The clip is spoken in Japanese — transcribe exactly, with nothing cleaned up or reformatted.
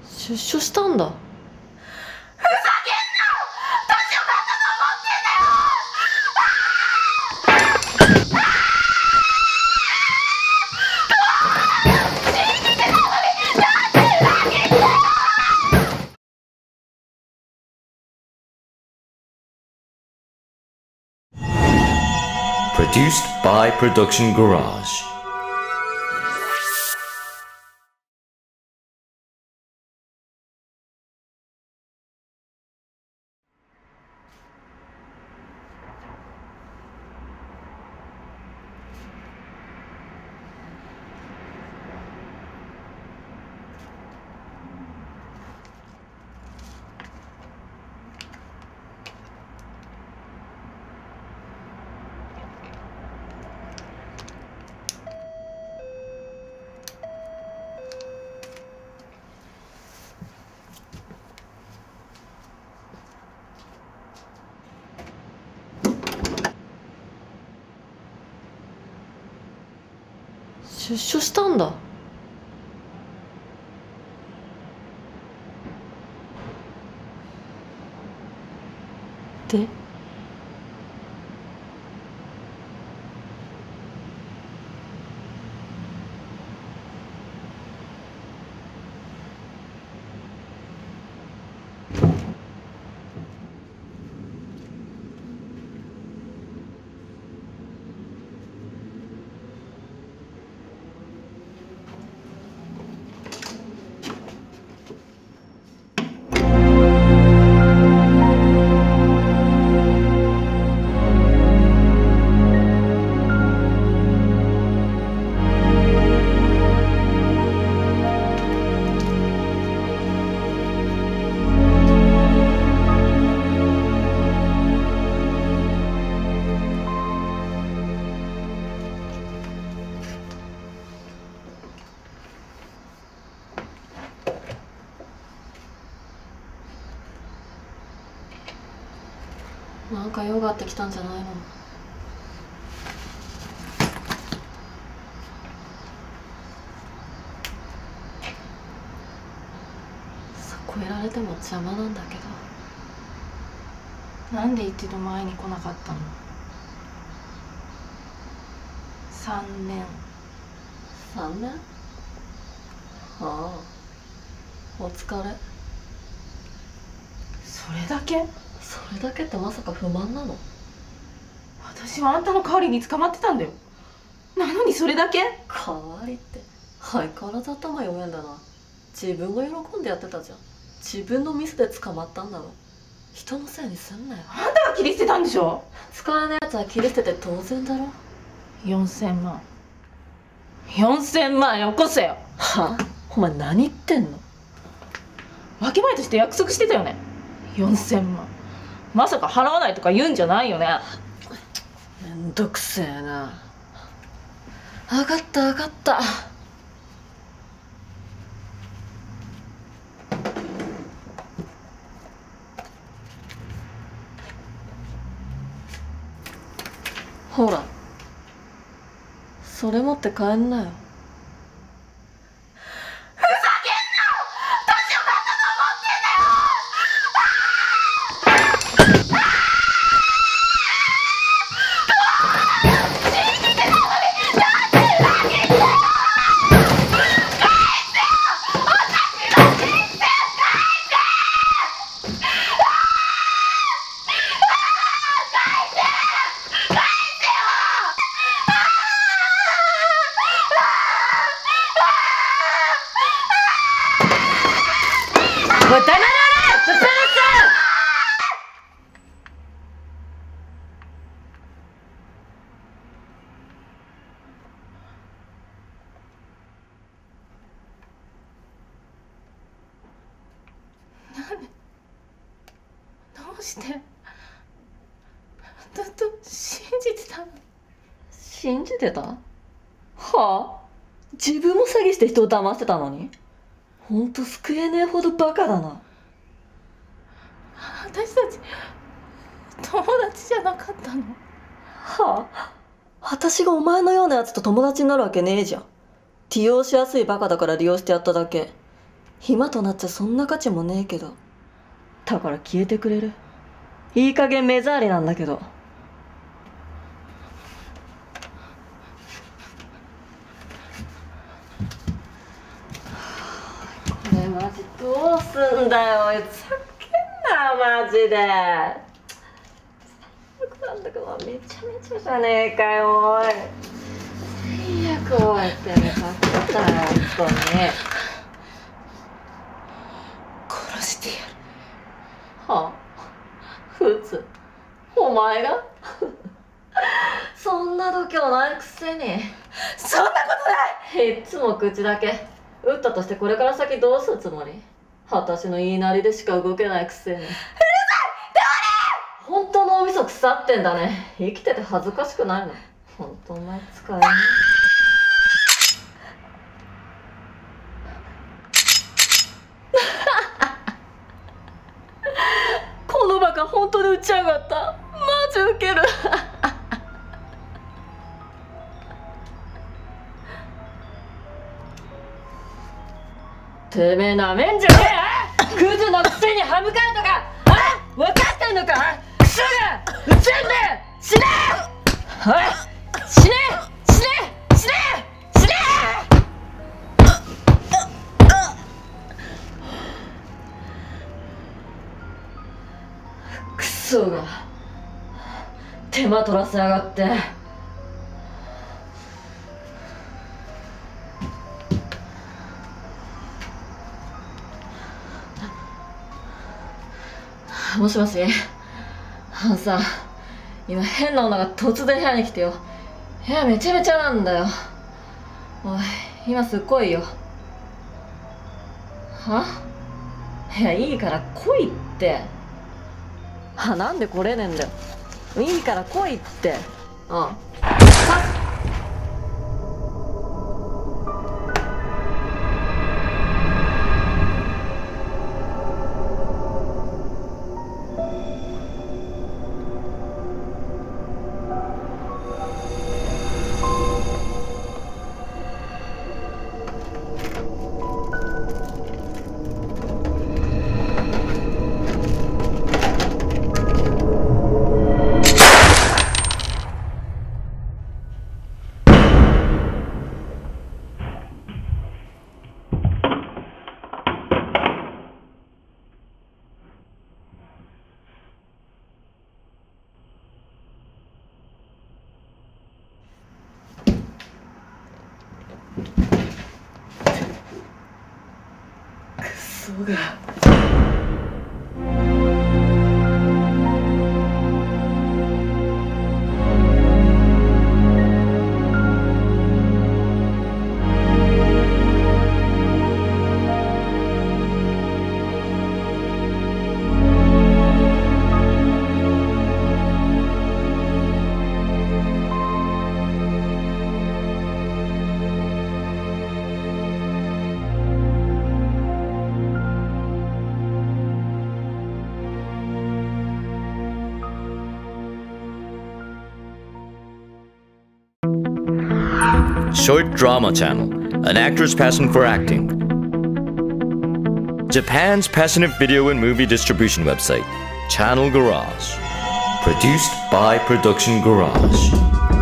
出所したんだ。 ふざけんな！私を何だと思ってんだよ！信じてたのになんで裏切ったの！ Produced by Production Garage. 出所したんだ。でなんか用があってきたんじゃないの？そこいられても邪魔なんだけど。 なんで一度前に来なかったの？さんねん。 さんねん？ああ、お疲れ。 それだけ？ それだけってまさか不満なの？ 私はあんたの代わりに捕まってたんだよ。なのにそれだけ？ 代わりって相変わらず頭読めんだな。自分が喜んでやってたじゃん。自分のミスで捕まったんだろ。人のせいにすんなよ。 あんたが切り捨てたんでしょ？ 使えないやつは切り捨てて当然だろ。 よんせんまんよんせんまんよこせよ。 はあ？お前何言ってんの？ 分け前として約束してたよね。よんせんまんまさか払わないとか言うんじゃないよね。 めんどくせえな。分かった分かった。ほら、それ持って帰んなよ。 ふざけんな！私を何だと思ってんだよ！信じてたのになんで裏切ったの！返せよ！私の人生返せ！おい、黙れ！ぶっ放す！なんで？どうして？ずっと信じてたの？ 信じてた？はあ？自分も詐欺して人を騙してたのに？ほんと救えねえほどバカだな。 私たち友達じゃなかったの？ はあ？私がお前のようなやつと友達になるわけねえじゃん。利用しやすいバカだから利用してやっただけ。 暇となっちゃそんな価値もねえけど。だから消えてくれる？いい加減目障りなんだけど。これマジどうすんだよ。ふざけんなマジで。最悪なんだけど、めちゃめちゃじゃねえかよおい。最悪おいってめちゃくちゃだよ本当に。 殺してやる。 はあ、普通お前がそんな度胸ないくせに。 そんなことない。 いっつも口だけ。撃ったとしてこれから先どうするつもり？私の言いなりでしか動けないくせに。うるさい！本当のお味噌腐ってんだね。生きてて恥ずかしくないの？本当お前使えない。このバカ本当に撃ちやがった。マジウケる。てめえなめんじゃねえ。クズのくせに歯向かうとかあ分かってんのか。クソが撃つんで死ね。おい死ね死ね死ね死ね。クソが手間取らせやがって。もしもし、あのさ、今変な女が突然部屋に来てよ。部屋めちゃめちゃなんだよ。おい、今すっごいよ。はいや、いいから来いって。は、なんで来れねえんだよ。いいから来いって。うん。はっ。そうが。 Short Drama Channel, an actor's passion for acting. Japan's passionate video and movie distribution website, Channel Garage. Produced by Production Garage.